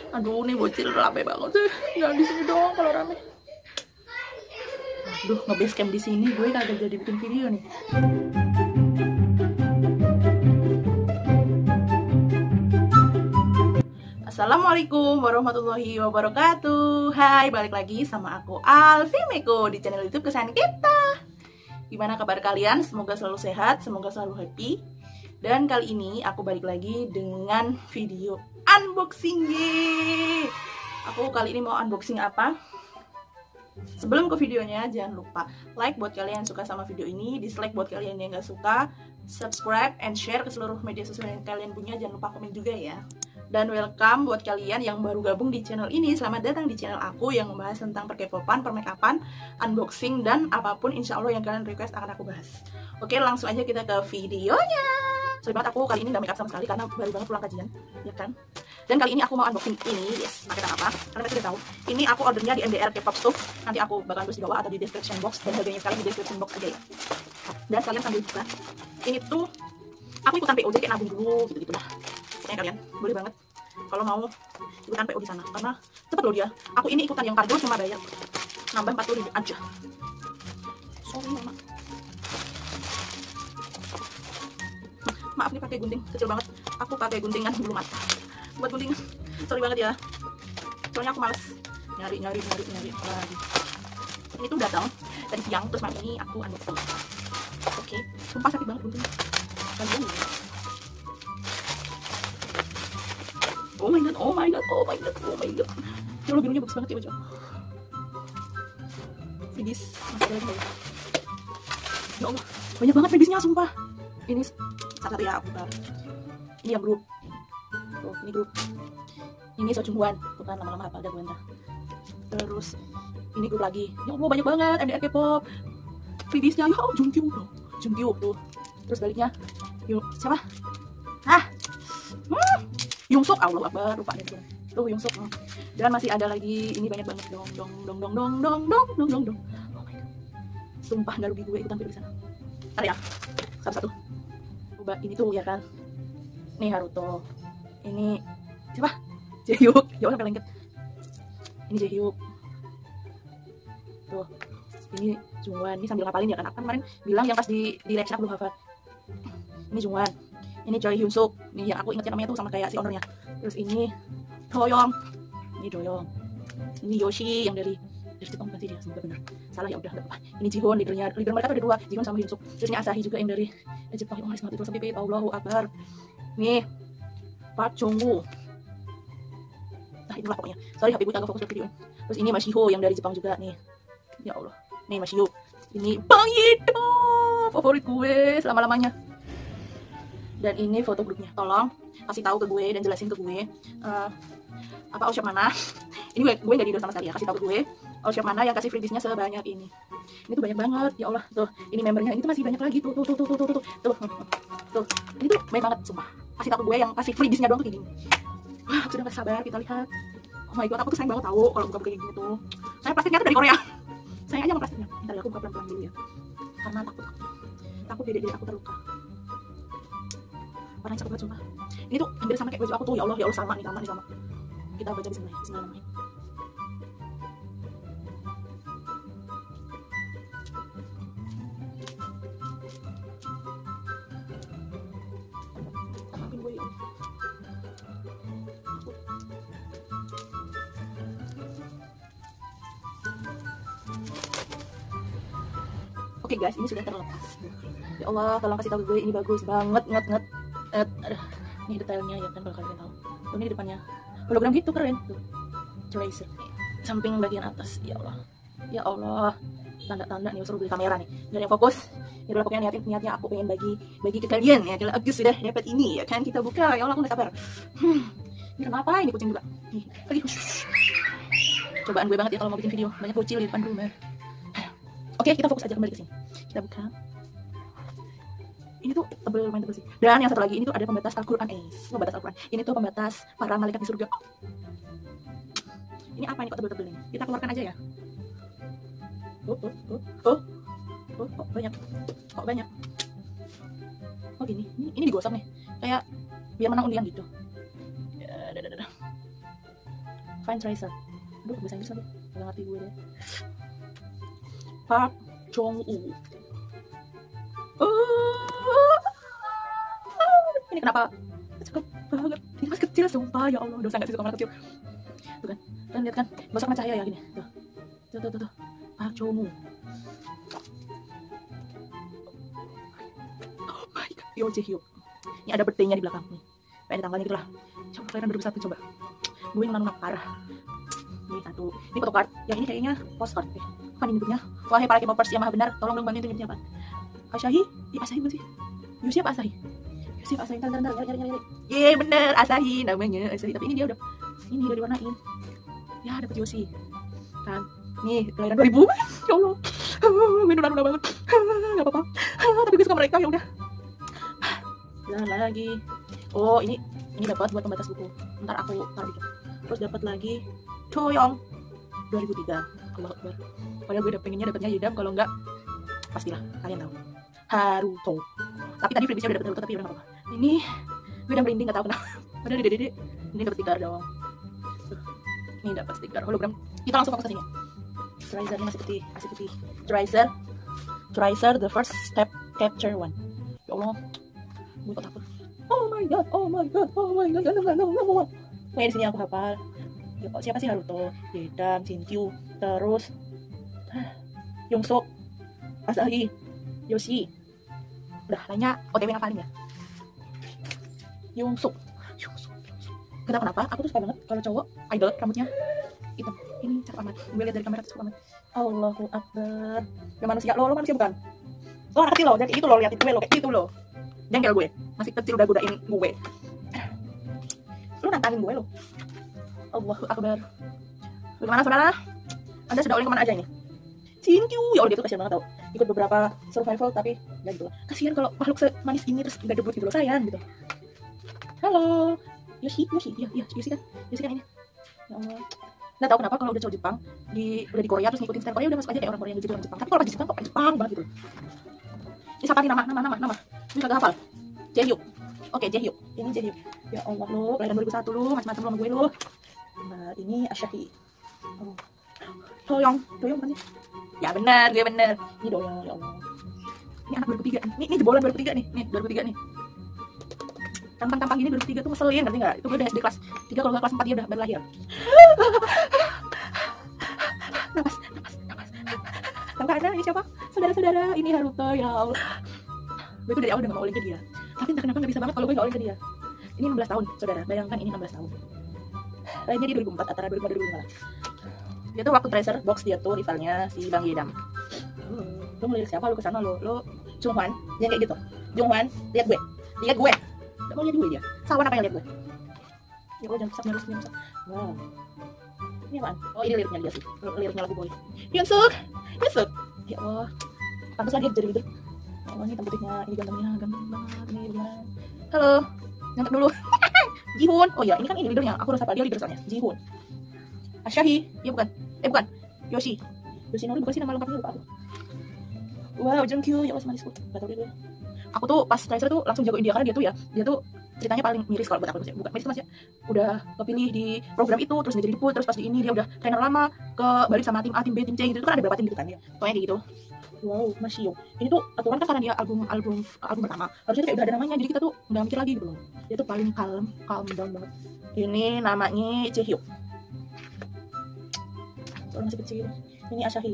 Aduh, nih bocil rame banget sih. Jangan di sini dong kalau rame. Aduh, nge-base camp di sini gue kagak jadi bikin video nih. Assalamualaikum warahmatullahi wabarakatuh. Hai, balik lagi sama aku Alfi Meko di channel YouTube Kesayangan Kita. Gimana kabar kalian? Semoga selalu sehat, semoga selalu happy. Dan kali ini aku balik lagi dengan video unboxing. Aku kali ini mau unboxing apa? Sebelum ke videonya, jangan lupa like buat kalian yang suka sama video ini, dislike buat kalian yang gak suka, subscribe and share ke seluruh media sosial yang kalian punya. Jangan lupa komen juga ya. Dan welcome buat kalian yang baru gabung di channel ini. Selamat datang di channel aku yang membahas tentang perkepopan, permakeupan, unboxing, dan apapun insya Allah yang kalian request akan aku bahas. Oke, langsung aja kita ke videonya. Sorry banget aku kali ini gak makeup sama sekali karena baru banget pulang kajian, ya kan? Dan kali ini aku mau unboxing ini, yes, pakai apa? Karena mereka udah tahu. Ini aku ordernya di MDR K-pop Stuff. Nanti aku bakal tulis di bawah atau di description box, dan harganya sekali di description box aja ya. Dan kalian sambil buka. Ini tuh aku ikutan POJ kayak nabung dulu gitu-gitu lah. Pokoknya kalian boleh banget kalau mau ikutan PO di sana karena cepet loh dia. Aku ini ikutan yang kargo cuma bayar nambah 40.000 aja. Sorry mama. Maaf nih pakai gunting kecil banget. Aku pakai guntingan bulu mata buat gunting. Sorry banget ya. Soalnya aku males nyari lagi. Ini tuh datang tadi siang terus malam ini aku unboxing. Oke, sumpah sakit banget gunting. Oh my god. Ya Allah, birunya bagus banget ya baju. Freebies masih ada lagi. Ya Allah, banyak banget freebiesnya sumpah. Ini satu ya aku buka. Ini yang grup. Tuh, ini grup. Ini Sochungwan, bukan lama-lama apa ada gue entah. Terus ini grup lagi. Ya Allah, banyak banget MDR K-pop. Freebiesnya ya Jungkyu tuh. Terus baliknya yuk siapa? Yongsuk, Allah Akbar, lupa deh tuh Yongsuk. Dan masih ada lagi, ini banyak banget dong. Oh my god, sumpah nggak rugi gue ikutan video di sana. Ntar ya, satu-satu. Coba ini tuh ya kan, nih Haruto, ini siapa? Jaehyuk, ya Allah sampai lengket. Ini Jaehyuk, tuh ini Jungwan. Ini sambil ngapalin ya kan, aku kemarin bilang yang pas di reaction aku belum hafal. Ini Jungwan. Ini Choi Hyun Suk, nih yang aku ingetnya namanya tuh sama kayak si ownernya. Terus ini Doyoung, ini Yoshi yang dari Jepang bukan sih dia, semoga benar. Salah ya udah nggak apa-apa. Ini Jihoon, leader mereka tuh ada dua, Jihoon sama Hyun Suk. Terus ini Asahi juga yang dari Jepang, yang itu sampai Allahu Akbar. Nih Park Jong Woo. Nah itulah pokoknya. Sorry HP gue agak fokus ke video. Terus ini Mashiho yang dari Jepang juga nih. Ya Allah, nih Mashiho. Ini Bang Yido, favorit gue selama-lamanya. Dan ini foto grupnya, tolong kasih tahu ke gue dan jelasin ke gue apa all shop mana. Ini gue gak dido sama sekali ya, kasih tahu ke gue all shop mana yang kasih freebiesnya sebanyak ini. Ini tuh banyak banget, ya Allah. Tuh ini membernya, ini tuh masih banyak lagi tuh. Ini tuh banyak banget sumpah. Kasih tahu ke gue yang kasih freebiesnya doang tuh kayak gini. Wah, aku sudah gak sabar, kita lihat. Oh my god, aku tuh sayang banget tahu kalau buka kayak gini tuh. Saya plastiknya tuh dari Korea. Saya aja sama plastiknya. Bentar ya, aku buka pelan-pelan dulu ya, karena takut dede aku terluka. Warnanya cakep banget sumpah. Ini tuh hampir sama kayak baju aku tuh. Ya Allah sama nih, sama. Kita baca bismillahirrahmanirrahim. Maafin gue ya Allah. Oke guys, ini sudah terlepas. Ya Allah, tolong kasih tahu gue ini bagus banget, nget. Nih detailnya ya kan, kalau kalian tahu. Tuh ini di depannya hologram gitu, keren tuh. Tracer. Samping bagian atas, ya Allah. Tanda-tanda nih, suruh beli kamera nih. Dan yang fokus, ya udah pokoknya niatnya aku pengen bagi ke kalian ya. Kalau Agus sudah dapat ini ya kan, kita buka. Ya Allah, aku nggak sabar. Ini kenapa? Ini kucing juga. Nih, lagi. Cobaan gue banget ya kalau mau bikin video. Banyak kucing di depan rumah. Oke, kita fokus aja kembali ke sini. Kita buka. Ini tuh lumayan tebel sih. Dan yang satu lagi, ini tuh ada pembatas Al-Quran. Pembatas Al-Quran. Ini tuh pembatas para malaikat di surga. Ini apa ini kok tebel-tebel ini? Kita keluarkan aja ya. Kok banyak. Oh gini. Ini digosok nih. Kayak biar menang undian gitu. Fine Tracer. Aduh, bahasa Inggris lagi. Gak ngerti gue deh. Park Jong-woo. Ini kenapa cakep banget? Ini masih kecil sumpah, ya Allah, dosa gak sih suka anak kecil? Tuh kan, kalian lihat kan, gosok sama cahaya ya gini. Tuh. Park Jong-woo. Oh my god, Yo Jae-hyuk. Ini ada birthday-nya di belakang nih. Kayak ada tanggalnya gitu lah. Coba kalian 2001 coba. Gue ngelunak parah. Ini satu. Ini photocard. Yang ini kayaknya postcard. Apa nih nyebutnya? Wahai para K-popers yang maha benar, tolong dong bantuin nyebutnya apa? Asahi? Asahi bukan sih? Yoshi apa Asahi? Yoshi apa Asahi? Ntar, nyari. Yeay, bener, Asahi namanya. Asahi, tapi ini dia udah diwarnain. Ya, dapet Yoshi. Kan? Nih, kelahiran 2000. Ya Allah. Gue nuna banget. Gak apa-apa. Tapi gue suka mereka, ya udah. Dan lagi. Oh, ini dapat buat pembatas buku. Ntar aku taruh dikit. Terus dapat lagi Choyoung 2003. Allah Akbar. Padahal gue udah pengennya dapatnya Yedam, kalau enggak pastilah kalian tahu. Haruto. Tapi tadi freebie-nya udah dapet Haruto, tapi udah enggak apa-apa. Ini gue udah merinding, enggak tahu kenapa. Padahal Dede ini dapat stiker doang. Ini dapat stiker hologram. Kita langsung fokus ke sini. Tracer masih putih. Tracer the first step capture one. Ya Allah. Gue kok takut. Oh my god. Kayak di sini aku hafal. Ya, siapa sih Haruto? Yedam, Shinkyu, terus Yongsuk, Asahi, Yoshi. Udah, lainnya OTW ngapalin ya. Yongsuk. Kenapa? Aku tuh suka banget kalau cowok idol rambutnya hitam. Ini cakep amat. Gue lihat dari kamera tuh cakep amat. Allahu Akbar. Gak manusia. Lo manusia bukan? Lo anak kecil lo, jadi itu lo liatin gue lo kayak gitu lo. Jengkel gue, masih kecil udah godain gue. Lu nantangin gue lo. Allahu Akbar. Bagaimana saudara? Anda sudah oleh kemana aja ini? Shinkyu, ya Allah dia tuh kasihan banget tau. Ikut beberapa survival tapi ya gitu lah. Kasihan kalau makhluk semanis ini terus gak debut gitu loh, sayang gitu. Halo, Yoshi kan? Yoshi kan ini. Ya Allah. Nggak tahu kenapa kalau udah cowok Jepang udah di Korea terus ngikutin style Korea udah masuk aja kayak orang Korea gitu orang Jepang. Tapi kalau pas di Jepang kok kayak Jepang banget gitu. Ini siapa nih nama? Ini kagak hafal. Jaehyuk. Oke, Jaehyuk. Ini Jaehyuk. Ya Allah lu, kelahiran 2001 lu, macam-macam lu sama gue lu. Nah, ini Asahi. Oh. Doyoung bukan sih? Ya benar, gue benar. Ini Doyoung, ya Allah. Ini anak 2003. Ini jebolan 2003 nih. Nih, 2003 nih. Tampang-tampang gini 2003 tuh ngeselin, ngerti enggak? Itu gue udah di kelas 3, kalau kelas 4 dia udah baru lahir. Napas. Tahu kan ini siapa? Saudara-saudara, ini Haruto, ya Allah. Gue tuh dari awal udah gak mau oleh ke dia. Tapi entah kenapa gak bisa banget kalau gue gak oleh ke dia. Ini 16 tahun, saudara. Bayangkan ini 16 tahun. Lainnya di 2004, antara 2004 dan 2005. Dia tuh waktu Tracer box dia tuh rivalnya si Bang Yedam. Lu ngelirik siapa? Lu kesana lu Jungwan, yang kayak gitu. Jungwan, lihat gue. Gak mau lihat gue dia. Sawan apa yang lihat gue? Ya Allah, jangan rusak. Wow. Ini apaan? Oh, ini liriknya dia sih. Liriknya lagu boy. Yongsuk. Ya Allah. Pantesan dia jadi gitu. Ya Allah, ini hitam putihnya, ini gantengnya, ganteng banget. Ini gimana? Halo. Ngangkat dulu. Jihoon. Oh ya, ini kan ini leadernya. Aku harus hafal dia leader soalnya. Jihoon. Asahi. Ya bukan. Bukan. Yoshinori bukan sih nama lengkapnya, lupa aku. Wow, Jungkyu. Ya Allah, manisku. Gak tau dia dulu. Aku tuh pas Tracer tuh langsung jagoin dia karena dia tuh ceritanya paling miris kalau buat aku tuh. Bukan miris tuh, masih udah kepilih di program itu, terus jadi debut, terus pas di ini dia udah trainer lama ke balik sama tim A, tim B, tim C gitu. Itu kan ada beberapa tim gitu kan ya. Pokoknya kayak gitu. Wow, Masih. Ini tuh aturan kan karena dia album pertama. Harusnya tuh kayak udah ada namanya, jadi kita tuh nggak mikir lagi gitu loh. Dia tuh paling calm down banget. Ini namanya Jaehyuk. Soalnya masih kecil. Ini Asahi.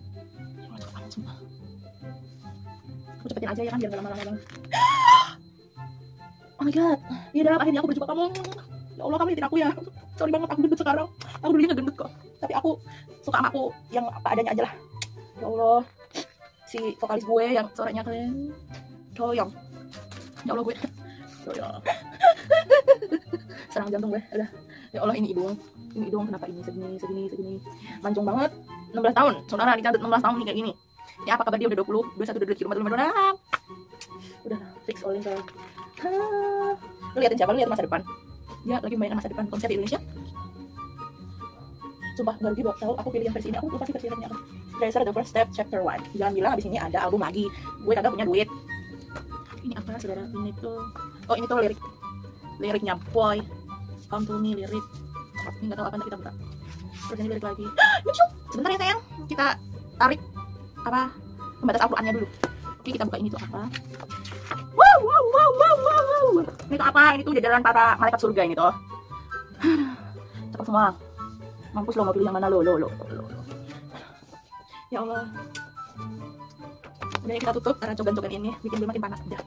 Aku cepetin aja ya kan biar gak lama-lama banget. Oh my god, ya dalam akhirnya aku berjumpa kamu. Ya Allah, kamu liatin aku ya. Sorry banget, aku gendut sekarang. Aku dulunya gak gendut kok, tapi aku suka sama aku yang apa adanya aja lah. Ya Allah, si vokalis gue yang suaranya keren, Doyoung. Ya Allah gue, Doyoung. Serang jantung gue, udah. Ya Allah, ini hidung kenapa ini segini. Mancung banget. 16 tahun, saudara dicatat 16 tahun nih kayak gini. Ya apa kabar dia udah 20, 21, 22, 23, 24, udah fix all in ke. Lu liatin siapa? Lu liat masa depan. Dia lagi mainkan masa depan konser di Indonesia. Sumpah gak rugi buat tahu aku pilih yang versi ini. Aku lupa sih versi ini apa. Tracer the first step chapter 1. Jangan bilang abis ini ada album lagi. Gue kagak punya duit. Ini apa saudara? Ini tuh, oh ini tuh liriknya Boy Come to Me lirik. Ini nggak tahu apa, nanti kita buka. Terus ini balik lagi. YouTube. Sebentar ya sayang, kita tarik apa pembatas Al-Qur'annya dulu. Oke, kita buka ini tuh apa? Wow. Ini tuh apa? Ini tuh jajaran para malaikat surga ini tuh. Cakep semua. Mampus lo, mau pilih yang mana lo. Ya Allah. Udah, kita tutup karena cogan-cogan ini bikin gue makin panas. Udah.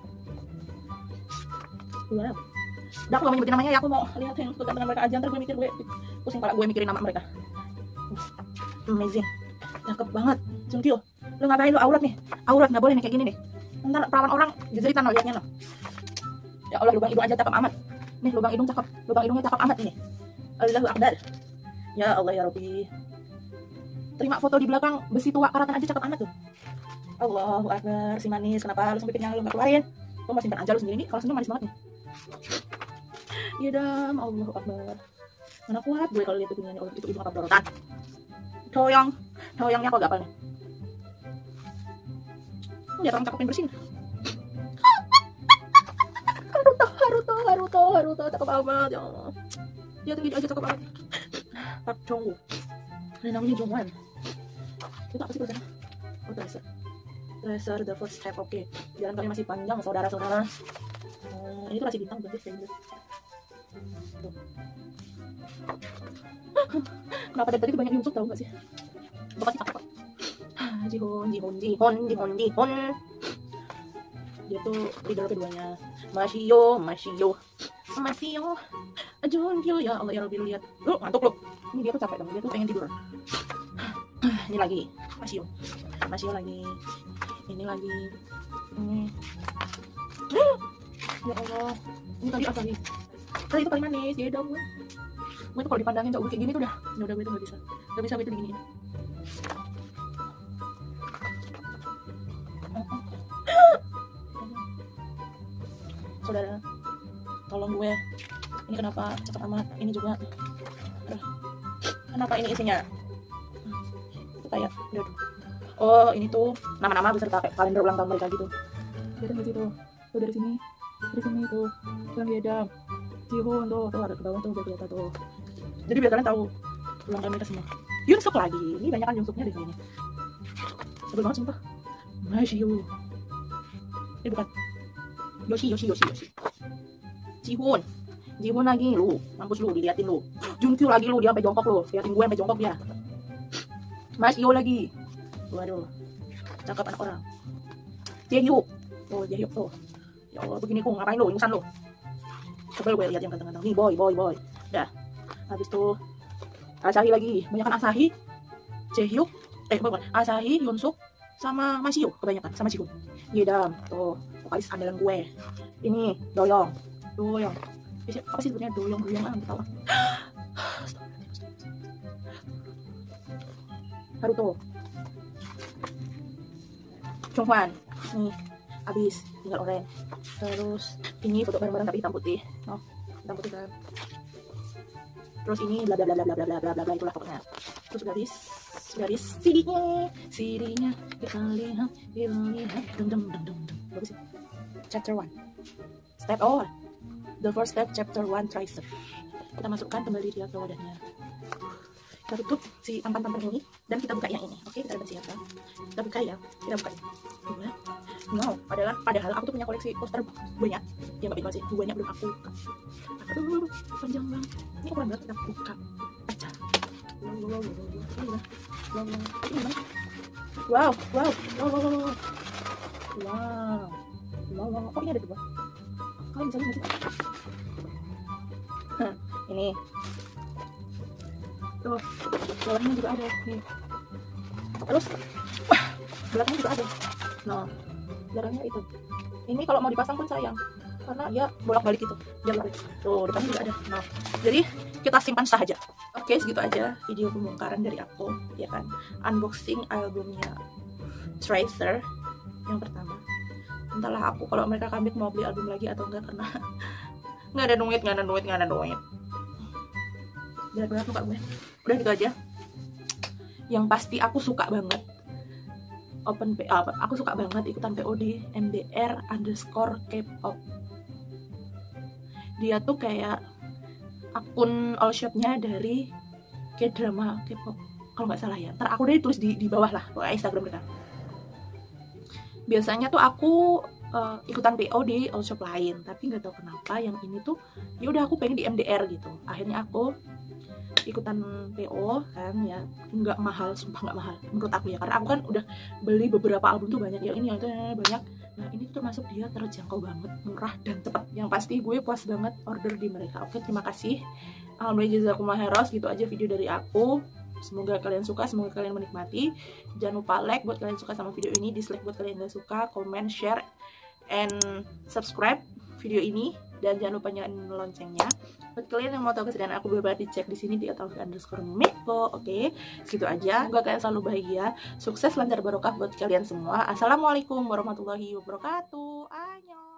Wow. Udah, aku gak mau nyebutin namanya ya, aku mau lihat yang suka dengan mereka aja. Ntar gue mikir, gue pusing kepala gue mikirin nama mereka. Amazing. Cakep banget. Cungkil. Lu ngapain lu aurat nih? Aurat gak boleh nih kayak gini nih. Ntar perawan orang jejeritan lo liatnya lo. Ya Allah, lubang hidung aja cakep amat. Nih lubang hidung cakep. Lubang hidungnya cakep amat ini. Allahu Akbar. Ya Allah ya Rabbi. Terima foto di belakang besi tua karatan aja cakep amat tuh. Allahu Akbar. Si manis, kenapa lu sempitnya lu gak keluarin? Lu mau simpan aja lu sendiri nih. Kalau senyum manis banget nih. Ya dam, Allahu Akbar. Mana kuat gue kalau lihat hidungnya itu hidung apa berorotan. Toyongnya kok gak apa nih? Lihat orang cakepin bersin. Haruto, cakep banget ya Allah. Dia tuh aja cakep banget. Park Jong-woo. Ini namanya Jongwan. Itu apa sih tulisannya? Oh, Tracer the first step. Oke. Jalan kami masih panjang, saudara-saudara. Ini tuh kasih bintang berarti kayak gitu. Tuh. Kenapa dari tadi tuh banyak nyungsuk, tau gak sih? Itu pasti cakep. Jihon. Dia tuh leader keduanya. Masio. Jongkil, ya Allah ya Rabbi, lu lihat. Lu ngantuk lu. Ini dia tuh capek dong, dia tuh pengen tidur. Ini lagi Masio lagi. Ini lagi. Ini. Ya Allah. Ini tadi apa lagi? Tadi itu paling manis, ya dong gue. Gue tuh kalau dipandangin cowok kayak gini tuh udah gue tuh gak bisa gue tuh diginiin. Saudara, tolong gue. Ini kenapa cakep amat? Ini juga. Kenapa ini isinya? Itu kayak, oh ini tuh nama-nama beserta kayak kalender ulang tahun mereka gitu. Dari situ, tuh dari sini tuh, yang Yedam, Jihon tuh ada ke bawah tuh biar kelihatan tuh. Jadi biar kalian tahu ulang tahun mereka semua. Yunsuk lagi, ini banyak kan Yunsuknya di sini. Sebel banget sumpah. Masyu. Ini bukan. Yoshi. Jihon lagi lu, mampus lu, diliatin lu. Jungkyu lagi lu, dia sampai jongkok lu, liatin gue sampai jongkok dia. Masyo lagi. Waduh. Cakep anak orang. Jaehyuk. Oh, Jaehyuk tuh. Ya Allah, begini kok ngapain lu, ingusan lu. Coba gue lihat yang ganteng-ganteng. Nih, boy. Dah. Habis tuh Asahi lagi. Banyakan Asahi, Jaehyuk, bukan. Asahi, Yunsuk, sama Masyo kebanyakan, sama Jihon. Yedam. Tuh, vokalis andalan gue. Ini Doyoung. Apa sih sebenarnya Doyoung tahu. Haruto. Jongwan. Nih, habis tinggal orange. Terus ini foto bareng-bareng tapi hitam putih. Oh, hitam putih kan. Terus ini bla bla bla itulah pokoknya. Terus udah habis CD-nya kita lihat dum. Bagus sih. Chapter 1. Step the first step, chapter 1, Tracer. Kita masukkan kembali dia ke wadahnya. Kita tutup si tampan-tampan ini dan kita buka yang ini. Oke, kita lihat siapa. Kita buka ya. Kita buka ini. Wow, padahal aku tuh punya koleksi poster banyak. Ya nggak sih, banyak belum aku buka. Aduh, panjang banget. Ini ukuran berapa kita buka aja. Wow. Oh, ini ada dua. Kalian bisa lihat sih. Ini. Tuh, belakangnya juga ada nih. Terus, belakangnya juga ada. Nah, belakangnya itu. Ini kalau mau dipasang pun sayang, karena dia bolak-balik gitu. Tuh, depannya juga ada. Nah, jadi kita simpan saja. Oke, segitu aja video pembongkaran dari aku, ya kan. Unboxing albumnya Tracer yang pertama. Entahlah aku kalau mereka comeback mau beli album lagi atau enggak, karena nggak ada duit. Berat-berat muka gue. Udah gitu aja. Yang pasti aku suka banget aku suka banget ikutan POD MBR_K-pop. Dia tuh kayak akun all shopnya dari K-drama K-pop kalau nggak salah ya. Ntar aku udah tulis di bawah lah pokoknya Instagram mereka. Biasanya tuh aku ikutan PO di all shop lain, tapi nggak tahu kenapa yang ini tuh ya udah aku pengen di MDR gitu. Akhirnya aku ikutan PO kan ya, nggak mahal, sumpah nggak mahal menurut aku ya, karena aku kan udah beli beberapa album tuh banyak, yang ini yang itu banyak. Nah ini tuh termasuk dia terjangkau banget, murah dan cepat. Yang pasti gue puas banget order di mereka. Oke, terima kasih. Alhamdulillah, jazakumullah khairan. Gitu aja video dari aku. Semoga kalian suka, semoga kalian menikmati. Jangan lupa like buat kalian suka sama video ini, dislike buat kalian gak suka, comment, share, and subscribe video ini. Dan jangan lupa nyalain loncengnya. Buat kalian yang mau tahu kesediaan aku, boleh dicek di sini di @alfi_meko. Oke, segitu aja. Semoga kalian selalu bahagia, sukses, lancar, barokah buat kalian semua. Assalamualaikum warahmatullahi wabarakatuh. Annyeong.